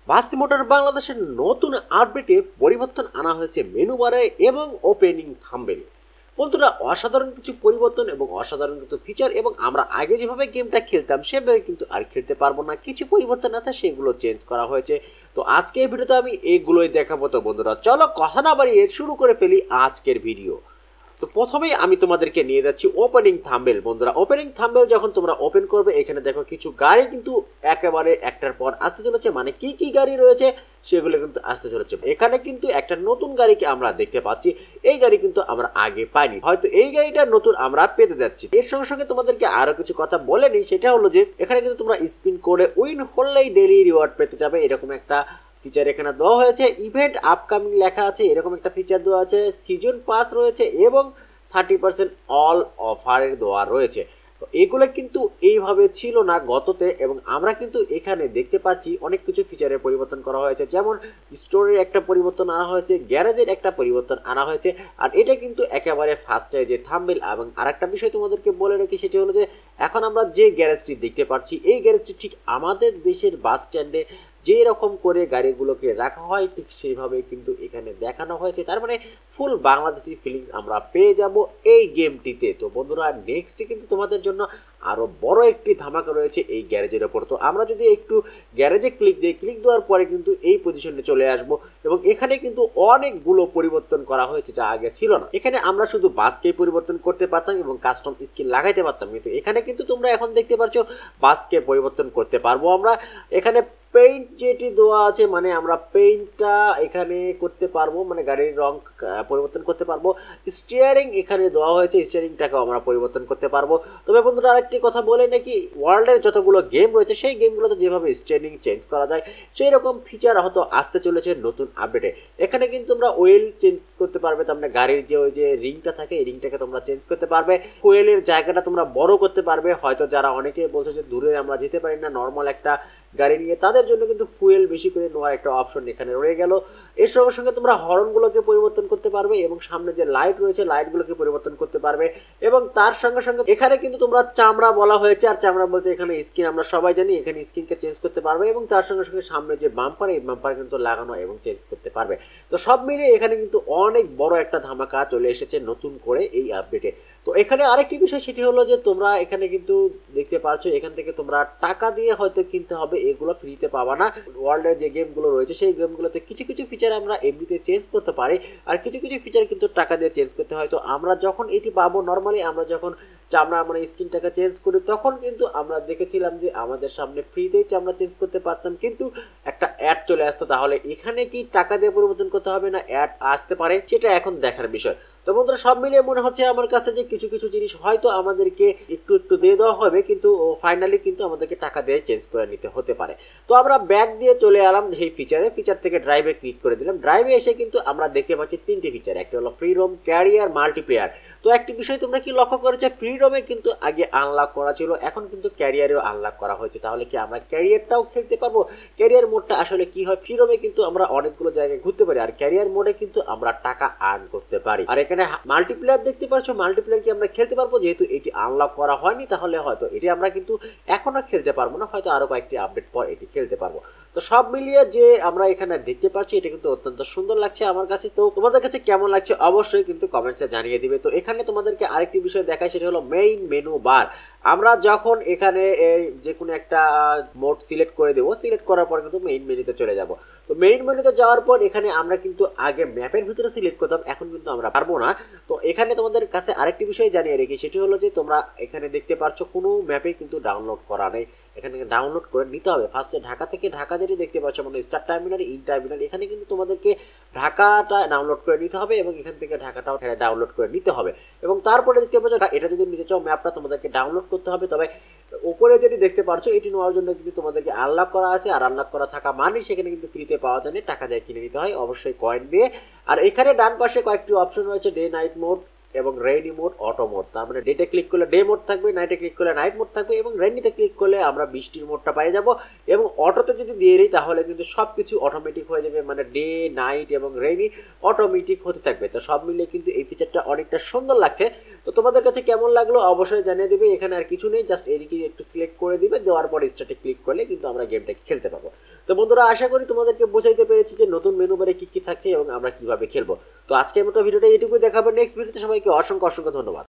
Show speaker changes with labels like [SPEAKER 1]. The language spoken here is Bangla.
[SPEAKER 1] বাস সিমুলেটর বাংলাদেশের নতুন আপডেটে পরিবর্তন আনা হয়েছে মেনু বারে এবং ওপেনিং থাম্বনেল। বন্ধুরা, অসাধারণ কিছু পরিবর্তন এবং অসাধারণ কিছু ফিচার, এবং আমরা আগে যেভাবে গেমটা খেলতাম সেভাবে কিন্তু আর খেলতে পারবো না। কিছু পরিবর্তন আছে, সেগুলো চেঞ্জ করা হয়েছে। তো আজকে এই ভিডিওতে আমি এগুলোই দেখাবো। তো বন্ধুরা, চলো কথা না বাড়িয়ে শুরু করে ফেলি আজকের ভিডিও। তো প্রথমেই আমি তোমাদেরকে নিয়ে যাচ্ছি ওপেনিং থাম্বনেল। বন্ধুরা, ওপেনিং থাম্বনেল যখন তোমরা ওপেন করবে, এখানে দেখো কিছু গাড়ি কিন্তু একেবারে একটার পর আসতে চলেছে। মানে কি কি গাড়ি রয়েছে সেগুলো কিন্তু আসতে চলেছে। এখানে কিন্তু একটা নতুন গাড়িকে আমরা দেখতে পাচ্ছি। এই গাড়ি কিন্তু আমরা আগে পাইনি, হয়তো এই গাড়িটা নতুন আমরা পেতে যাচ্ছি। এর সঙ্গে সঙ্গে তোমাদেরকে আরো কিছু কথা বলে নিই, সেটা হলো যে এখানে কিন্তু তোমরা স্পিন করে উইন হলেই ডেইলি রিওয়ার্ড পেতে যাবে, এরকম একটা ফিচার এখানে দেওয়া হয়েছে। ইভেন্ট আপকামিং লেখা আছে, এরকম একটা ফিচার দেওয়া আছে। সিজন পাস রয়েছে এবং 30% অল অফারের দেওয়া রয়েছে। তো এগুলো কিন্তু এইভাবে ছিল না গততে, এবং আমরা কিন্তু এখানে দেখতে পাচ্ছি অনেক কিছু ফিচারের পরিবর্তন করা হয়েছে। যেমন স্টোরের একটা পরিবর্তন আনা হয়েছে, গ্যারেজের একটা পরিবর্তন আনা হয়েছে। আর এটা কিন্তু একেবারে ফার্স্টে যে থাম্বনেল। এবং আরেকটা বিষয় তোমাদেরকে বলে রাখি, সেটি হলো যে এখন আমরা যে গ্যারেজটি দেখতে পাচ্ছি, এই গ্যারেজটি ঠিক আমাদের দেশের বাস স্ট্যান্ডে যে রকম করে গাড়িগুলোকে রাখা হয় ঠিক সেইভাবে কিন্তু এখানে দেখানো হয়েছে। তার মানে ফুল বাংলাদেশি ফিলিংস আমরা পেয়ে যাব এই গেমটিতে। তো বন্ধুরা, নেক্সটে কিন্তু তোমাদের জন্য আরো বড় একটি ধামাকা রয়েছে এই গ্যারেজের ওপর। তো আমরা যদি একটু গ্যারেজে ক্লিক দিই, ক্লিক দেওয়ার পরে কিন্তু এই পজিশনে চলে আসব, এবং এখানে কিন্তু অনেকগুলো পরিবর্তন করা হয়েছে যা আগে ছিল না। এখানে আমরা শুধু বাসকে পরিবর্তন করতে পারতাম এবং কাস্টম স্কিন লাগাইতে পারতাম, কিন্তু এখানে কিন্তু তোমরা এখন দেখতে পাচ্ছ বাসকে পরিবর্তন করতে পারবো আমরা। এখানে পেইন্ট যেটি দেওয়া আছে, মানে আমরা পেইন্টটা এখানে করতে পারবো, মানে গাড়ির রং পরিবর্তন করতে পারবো। স্টিয়ারিং এখানে দেওয়া হয়েছে, স্টিয়ারিংটাকেও আমরা পরিবর্তন করতে পারবো। তবে বন্ধুরা, আরেকটি কথা বলে নাকি, ওয়ার্ল্ডের যতগুলো গেম রয়েছে সেই গেমগুলোতে যেভাবে স্টিয়ারিং চেঞ্জ করা যায় সেই রকম ফিচার হয়তো আসতে চলেছে নতুন আপডেটে। এখানে কিন্তু তোমরা ওয়েল চেঞ্জ করতে পারবে, তার মানে গাড়ির যে ওই যে রিংটা থাকে, এই রিংটাকে তোমরা চেঞ্জ করতে পারবে। ওয়েলের জায়গাটা তোমরা বড় করতে পারবে। হয়তো যারা অনেকে বলছে যে দূরে আমরা যেতে পারি না নর্মাল একটা গাড়ি নিয়ে, তাদের জন্য কিন্তু ফুয়েল বেশি করে নেওয়ার একটা অপশন এখানে রয়ে গেল। এর সঙ্গে সঙ্গে তোমরা হর্নগুলোকে পরিবর্তন করতে পারবে, এবং সামনে যে লাইট রয়েছে লাইটগুলোকে পরিবর্তন করতে পারবে। এবং তার সঙ্গে সঙ্গে এখানে কিন্তু তোমরা চামড়া বলা হয়েছে, আর চামড়া বলতে এখানে স্কিন আমরা সবাই জানি, এখানে স্কিনকে চেঞ্জ করতে পারবে। এবং তার সঙ্গে সঙ্গে সামনে যে বাম্পার, এই বাম্পার কিন্তু লাগানো এবং চেঞ্জ করতে পারবে। তো সব মিলিয়ে এখানে কিন্তু অনেক বড় একটা ধামাকা চলে এসেছে নতুন করে এই আপডেটে। তো এখানে আরেকটি বিষয়, সেটি হলো যে তোমরা এখানে কিন্তু দেখতে পারছো, এখান থেকে তোমরা টাকা দিয়ে হয়তো কিনতে হবে, এগুলো ফ্রিতে পাবা না। ওয়ার্ল্ডের যে গেমগুলো রয়েছে সেই গেমগুলোতে কিছু কিছু ফিচার আমরা এমনিতে চেঞ্জ করতে পারি, আর কিছু কিছু ফিচার কিন্তু টাকা দিয়ে চেঞ্জ করতে হয়। তো আমরা যখন এটি পাবো, নর্মালি আমরা যখন চামড়া মানে স্কিনটাকে চেঞ্জ করি, তখন কিন্তু আমরা দেখেছিলাম যে আমাদের সামনে ফ্রিতেই চামড়া চেঞ্জ করতে পারতাম, কিন্তু একটা অ্যাড চলে আসতো। তাহলে এখানে কি টাকা দিয়ে পরিবর্তন করতে হবে না অ্যাড আসতে পারে, সেটা এখন দেখার বিষয়। তো বন্ধুরা, সব মিলিয়ে মনে হচ্ছে আমার কাছে যে কিছু কিছু জিনিস হয়তো আমাদেরকে একটু একটু দিয়ে দেওয়া হবে, কিন্তু ফাইনালি কিন্তু আমাদেরকে টাকা দিয়ে চেঞ্জ করে নিতে হতে পারে। তো আমরা ব্যাক দিয়ে চলে এলাম এই ফিচার থেকে ড্রাইভে ক্লিক করে দিলাম। ড্রাইভে এসে কিন্তু আমরা দেখতে পাচ্ছি তিনটি ফিচার, একটা হলো ফ্রি রোম, ক্যারিয়ার, মাল্টিপ্লেয়ার। তো একটি বিষয় তোমরা কি লক্ষ্য করেছো, ফ্রি রোমে কিন্তু আগে আনলক করা ছিল, এখন কিন্তু ক্যারিয়ারেও আনলক করা হয়েছে। তাহলে কি আমরা ক্যারিয়ারটাও খেলতে পারবো? ক্যারিয়ার মোডটা আসলে কি হয়, ফ্রি রোমে কিন্তু আমরা অনেকগুলো জায়গায় ঘুরতে পারি, আর ক্যারিয়ার মোডে কিন্তু আমরা টাকা আর্ন করতে পারি। আর এখানে মাল্টিপ্লেয়ার দেখতে পাচ্ছ, মাল্টিপ্লেয়ার কি আমরা খেলতে পারবো? যেহেতু এটি আনলক করা হয়নি, তাহলে হয়তো এটি আমরা কিন্তু এখনো খেলতে পারবো না, হয়তো আরো কয়েকটি আপডেট পর এটি খেলতে পারবো। তো সব মিলিয়ে যে আমরা এখানে দেখতে পাচ্ছি, এটা কিন্তু অত্যন্ত সুন্দর লাগছে আমার কাছে। তো তোমাদের কাছে কেমন লাগছে অবশ্যই কিন্তু কমেন্টসে জানিয়ে দিবে। তো এখানে তোমাদেরকে আরেকটি বিষয় দেখায়, সেটা হলো মেইন মেনু বার। আমরা যখন এখানে যে কোনো একটা মোড সিলেক্ট করে দেবো, সিলেক্ট করার পর কিন্তু মেইন মেনুতে চলে যাব। তো মেইন মেনুতে যাওয়ার পর এখানে আমরা কিন্তু আগে ম্যাপের ভিতরে সিলেক্ট করতাম, এখন কিন্তু আমরা পারবো না। তো এখানে তোমাদের কাছে আরেকটি বিষয় জানিয়ে রেখি, সেটি হলো যে তোমরা এখানে দেখতে পাচ্ছ কোনো ম্যাপে কিন্তু ডাউনলোড করা নেই, এখানে ডাউনলোড করে নিতে হবে। ফার্স্টে ঢাকা থেকে ঢাকা যেটি দেখতে পাচ্ছ, মানে স্টার টার্মিনাল, ইন টার্মিনাল, এখানে কিন্তু তোমাদেরকে ঢাকাটা ডাউনলোড করে নিতে হবে, এবং এখান থেকে ঢাকাটাও ডাউনলোড করে নিতে হবে। এবং তারপরে দেখতে পাচ্ছ এটা যদি নিতে চাও ম্যাপটা তোমাদেরকে ডাউনলোড করতে হবে। তবে উপরে যেটি দেখতে পাচ্ছ, এটি নেওয়ার জন্য কিন্তু তোমাদেরকে আনলক করা আছে, আর আনলক করা থাকা মানে সেখানে কিন্তু ফ্রিতে পাওয়া যায় না, টাকা দিয়ে কিনে নিতে হয় অবশ্যই কয়েন দিয়ে। আর এখানে ডান পাশে কয়েকটি অপশন রয়েছে, ডে নাইট মোড, এবং রেইনি মোড, অটো মোড। তার মানে ডেটে ক্লিক করলে ডে মোড থাকবে, নাইটে ক্লিক করলে নাইট মোড থাকবে এবং রেইনিতে ক্লিক করলে আমরা বৃষ্টির মোডটা পেয়ে যাব। এবং অটোতে যদি দিয়ে দিই তাহলে কিন্তু সব কিছু অটোমেটিক হয়ে যাবে, মানে ডে, নাইট এবং রেইনি অটোমেটিক হতে থাকবে। তো সব মিলিয়ে কিন্তু এই ফিচারটা অনেকটা সুন্দর লাগছে। তো তোমাদের কাছে কেমন লাগলো অবশ্যই জানিয়ে দিবে। এখানে আর কিছু নেই, জাস্ট এদিকে একটু সিলেক্ট করে দিবে, দেওয়ার পর স্টার্টে ক্লিক করলে কিন্তু আমরা গেমটাকে খেলতে পারবো। তো বন্ধুরা, আশা করি তোমাদেরকে বোঝাইতে পেরেছি যে নতুন মেনু বারে কি কি থাকছে এবং আমরা কিভাবে খেলবো। তো আজকের মতো ভিডিওটা এইটুকুই, দেখাবো নেক্সট ভিডিওতে। সবাইকে অসংখ্য অসংখ্য ধন্যবাদ।